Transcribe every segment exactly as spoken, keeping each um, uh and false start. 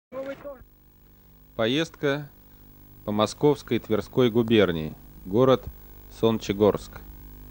Поездка по Московской и Тверской губернии. Город Солнечногорск.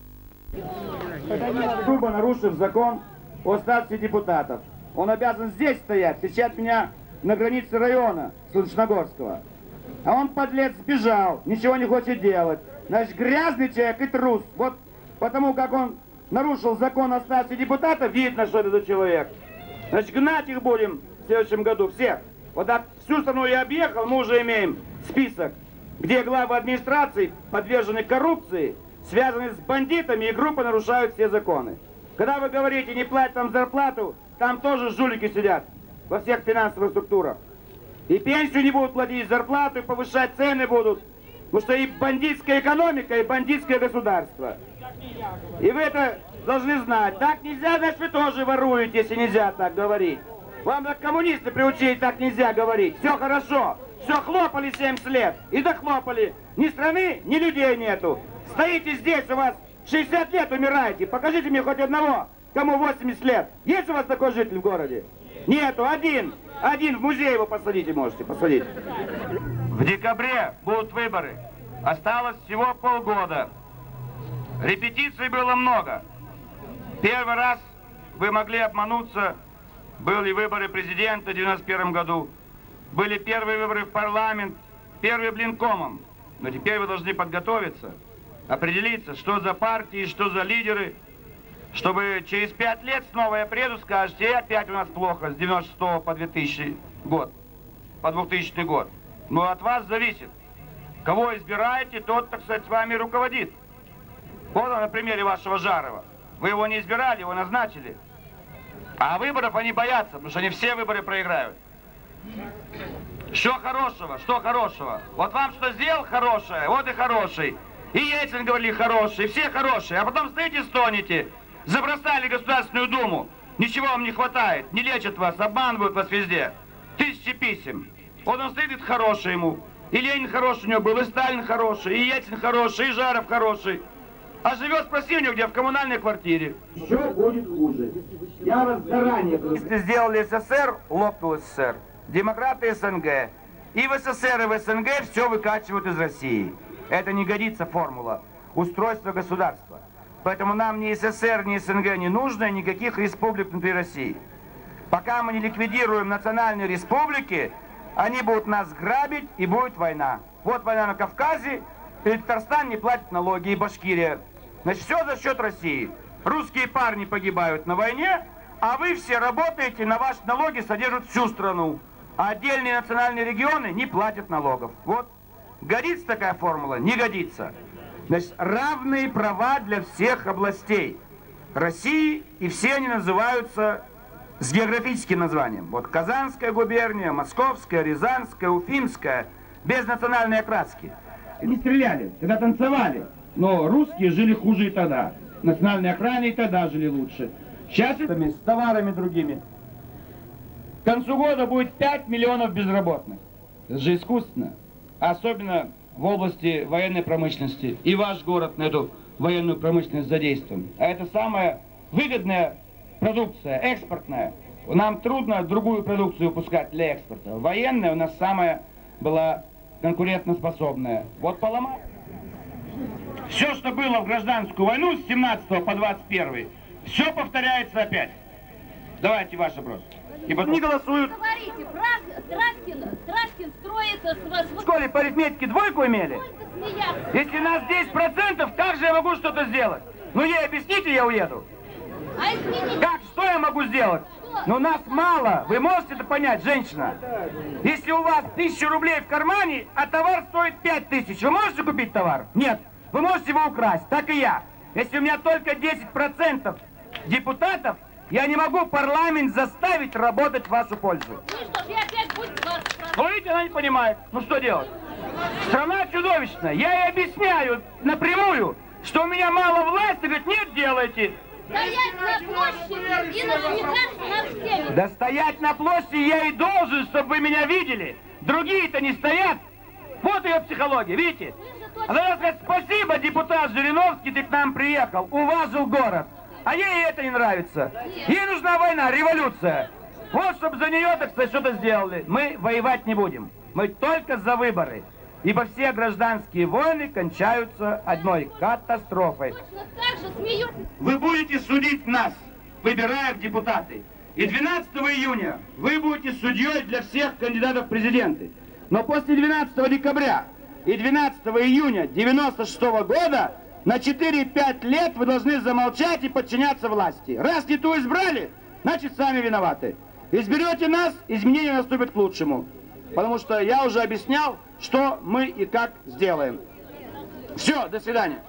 Грубо нарушив закон о статусе депутатов. Он обязан здесь стоять, встречать меня на границе района Солнечногорского. А он, подлец, сбежал, ничего не хочет делать. Значит, грязный человек и трус. Вот потому как он нарушил закон о статусе депутата, видно, что это за человек. Значит, гнать их будем в следующем году всех. Вот так всю страну я объехал, мы уже имеем список, где главы администрации подвержены коррупции, связаны с бандитами, и группы нарушают все законы. Когда вы говорите, не платят там зарплату, там тоже жулики сидят во всех финансовых структурах. И пенсию не будут платить, зарплату, и повышать цены будут. Потому что и бандитская экономика, и бандитское государство. И вы это должны знать. Так нельзя, значит, вы тоже воруете, если нельзя так говорить. Вам так коммунисты приучили, так нельзя говорить. Все хорошо. Все, хлопали семьдесят лет. И дохлопали. Ни страны, ни людей нету. Стоите здесь, у вас шестьдесят лет умираете. Покажите мне хоть одного, кому восемьдесят лет. Есть у вас такой житель в городе? Нету. Один. Один в музей его посадите можете. Посадить. В декабре будут выборы. Осталось всего полгода. Репетиций было много. Первый раз вы могли обмануться. Были выборы президента в девяносто первом году. Были первые выборы в парламент. Первые блинкомом. Но теперь вы должны подготовиться. Определиться, что за партии, что за лидеры. Чтобы через пять лет снова я приеду, скажете, и опять у нас плохо с девяносто шестого по двухтысячный год. По двухтысячный год. Но от вас зависит. Кого избираете, тот, так сказать, вами руководит. Вот на примере вашего Жарова. Вы его не избирали, его назначили. А выборов они боятся, потому что они все выборы проиграют. Что хорошего, что хорошего? Вот вам что сделал хорошее, вот и хороший. И Ельцин говорили хороший, и все хорошие. А потом стоите, стонете. Забросали Государственную Думу. Ничего вам не хватает, не лечат вас, обманывают вас везде. Тысячи писем. Вот он стоит, хороший ему. И Ленин хороший у него был, и Сталин хороший, и Ельцин хороший, и Жаров хороший. А живет, спроси у него, где, в коммунальной квартире. Еще будет хуже. Я вас заранее говорю. Если сделали СССР, лопнул СССР. Демократы СНГ. И в СССР, и в СНГ все выкачивают из России. Это не годится формула устройства государства. Поэтому нам ни СССР, ни СНГ не нужно, и никаких республик внутри России. Пока мы не ликвидируем национальные республики, они будут нас грабить, и будет война. Вот война на Кавказе, и Татарстан не платит налоги, и Башкирия. Значит, все за счет России. Русские парни погибают на войне, а вы все работаете, на ваши налоги содержат всю страну. А отдельные национальные регионы не платят налогов. Вот. Годится такая формула? Не годится. Значит, равные права для всех областей России, и все они называются с географическим названием. Вот Казанская губерния, Московская, Рязанская, Уфимская, без национальной окраски. Не стреляли, тогда танцевали, но русские жили хуже и тогда. Национальные окраины и тогда жили лучше. Сейчас с товарами другими. К концу года будет пять миллионов безработных. Это же искусственно. Особенно в области военной промышленности. И ваш город на эту военную промышленность задействован. А это самая выгодная продукция, экспортная. Нам трудно другую продукцию выпускать для экспорта. Военная у нас самая была конкурентоспособная. Вот поломать. Все, что было в гражданскую войну с семнадцатого по двадцать первый, все повторяется опять. Давайте ваш вопрос. И потом не голосуют. Говорите, Траскин, Траскин строится с вас... В школе по арифметике двойку имели? Если нас десять процентов, как же я могу что-то сделать? Ну ей объясните, я уеду. А извините. Как? Что я могу сделать? Но нас мало. Вы можете это понять, женщина? Если у вас тысяча рублей в кармане, а товар стоит пять тысяч, вы можете купить товар? Нет. Вы можете его украсть, так и я. Если у меня только десять процентов депутатов, я не могу парламент заставить работать в вашу пользу. Ну и что, я опять буду вас спрашивать? Ну видите, она не понимает. Ну что делать? Страна чудовищная. Я ей объясняю напрямую, что у меня мало власти, говорит, нет, делайте. Стоять на площади и насмехаться над всеми. Да стоять на площади я и должен, чтобы вы меня видели. Другие-то не стоят. Вот ее психология, видите? Она должна сказать, спасибо, депутат Жириновский, ты к нам приехал, уважил город. А ей это не нравится. Ей нужна война, революция. Вот, чтобы за нее, так сказать, что-то сделали. Мы воевать не будем. Мы только за выборы. Ибо все гражданские войны кончаются одной катастрофой. Вы будете судить нас, выбирая в депутаты. И двенадцатого июня вы будете судьей для всех кандидатов в президенты. Но после двенадцатого декабря и двенадцатого июня девяносто шестого года на четыре-пять лет вы должны замолчать и подчиняться власти. Раз не ту избрали, значит сами виноваты. Изберете нас, изменения наступят к лучшему. Потому что я уже объяснял, что мы и как сделаем. Все, до свидания.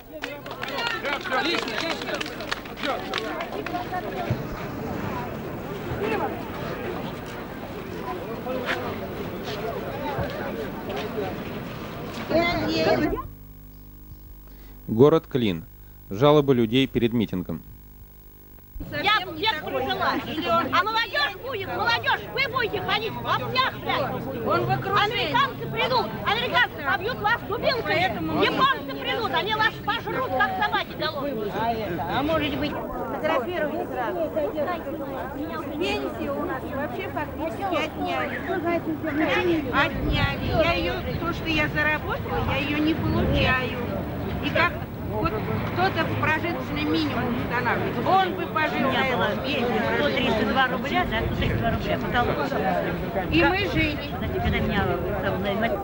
Город Клин. Жалобы людей перед митингом. Я всех прожила. А молодежь будет, молодежь, вы будете ходить в обнях. Он в Американцы придут, американцы побьют вас дубинками. Японцы придут, они вас пожрут, как собаки голодные. А это, а может быть, фотографировали сразу. Пенсию у нас вообще фактически отняли. Отняли. Я ее, то, что я заработала, я ее не получаю. И как вот кто-то прожиточный минимум устанавливает. Он бы пожил на этом месте. сто тридцать два рубля, да, сто тридцать два рубля, потолок. И мы жили. Знаете, когда меня там на...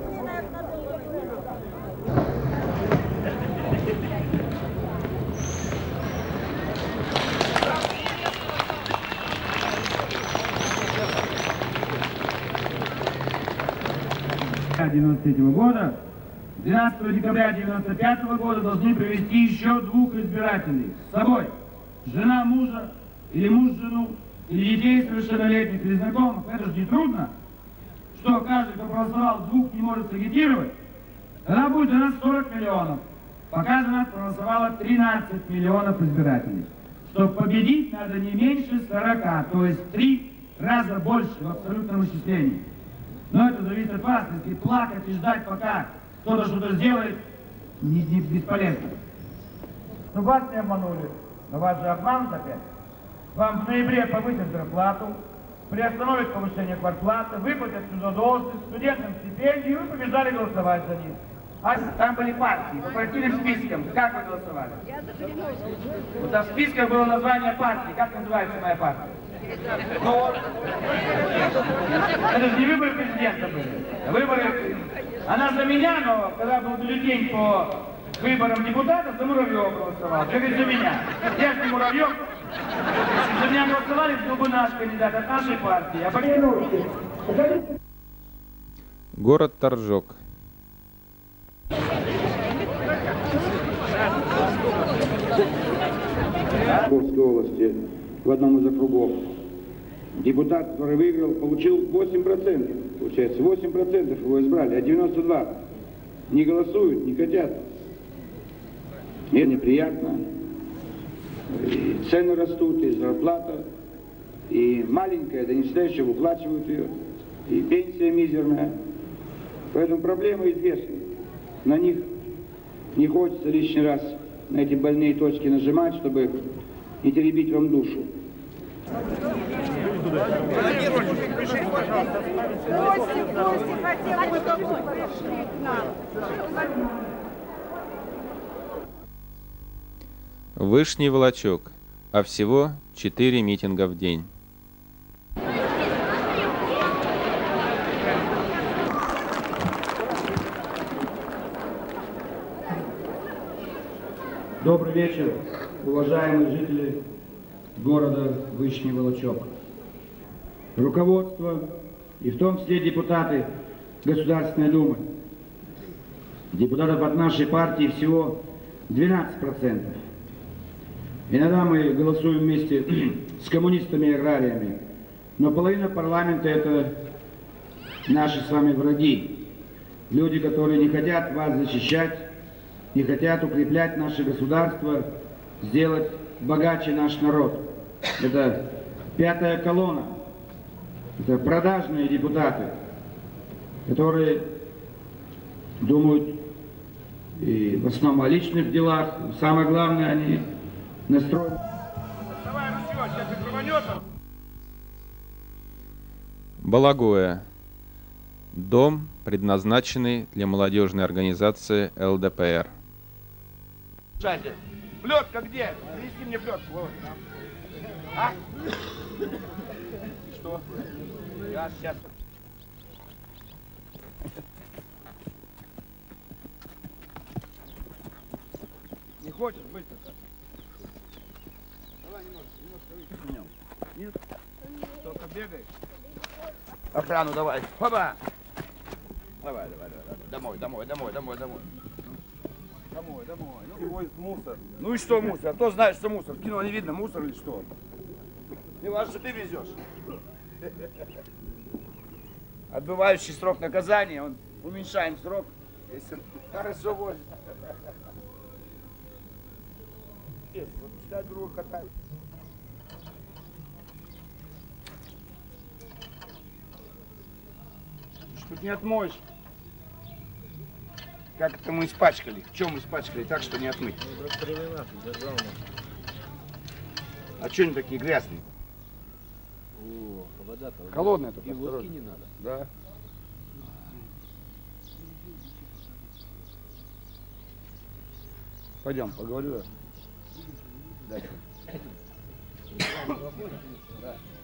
девяносто третьего года, двенадцатого декабря девяносто пятого года должны привести еще двух избирателей с собой. Жена мужа, или муж жену, или детей совершеннолетних, или знакомых. Это же не трудно, что каждый, кто проголосовал, двух не может сагитировать. Тогда будет у нас сорок миллионов. Пока за нас проголосовало тринадцать миллионов избирателей. Чтобы победить, надо не меньше сорока, то есть три раза больше в абсолютном исчислении. Но это зависит от вас. Если плакать и ждать, пока кто-то что-то сделает, не, не бесполезно. Но вас не обманули. Но вас же обманут опять. Вам в ноябре повысят зарплату, приостановят повышение квартплаты, выплатят всю задолженность, студентам стипендию, и вы побежали голосовать за них. А там были партии, по партийным спискам. Как вы голосовали? Вот там в списках было название партии. Как называется моя партия? Ну, это же не выборы президента были. Выборы... Она за меня, но когда был бюллетень по выборам депутатов, за Муравьева голосовал. Как и за меня. Я же не Муравьев. Если за меня голосовали, был бы наш кандидат от нашей партии. А по... Город Торжок. Московской области в одном из округов депутат, который выиграл, получил восемь процентов. Получается, восемь процентов его избрали, а девяносто два процента не голосуют, не хотят. И это неприятно. И цены растут, и зарплата, и маленькая, да не всегда еще выплачивают ее, и пенсия мизерная. Поэтому проблемы известны. На них не хочется лишний раз на эти больные точки нажимать, чтобы не теребить вам душу. Вышний Волочок, а всего четыре митинга в день. Добрый вечер, уважаемые жители города Вышний Волочок. Руководство, и в том числе депутаты Государственной Думы. Депутатов от нашей партии всего двенадцать процентов. Иногда мы голосуем вместе с коммунистами и аграриями, но половина парламента — это наши с вами враги. Люди, которые не хотят вас защищать, не хотят укреплять наше государство, сделать богаче наш народ. Это пятая колонна, это продажные депутаты, которые думают и в основном о личных делах. Самое главное, они настроены. Балагоя. Дом, предназначенный для молодежной организации эл дэ пэ эр. Слушайте, плетка где? Принеси мне плетку. Вот. А? Что? Я сейчас... Не хочешь быстро? Давай немножко, немножко выше. Нет? Только бегаешь? Охрану давай. Хоба! Давай, давай, давай. Домой, домой, домой, домой, домой. Домой, домой. Ну, возит мусор. Ну и что мусор? А то знаешь, что мусор. В кино не видно, мусор или что? Не важно, что ты везешь. Отбывающий срок наказания, он уменьшаем срок, если хорошо возит. Вот пускай друга катают. Тут не отмоешь. Как это мы испачкали? В чем испачкали так, что не отмыть? А что они такие грязные? О, вода-то. Холодная тут. И водки не надо. Да. Пойдем, поговорю. Дальше. Да.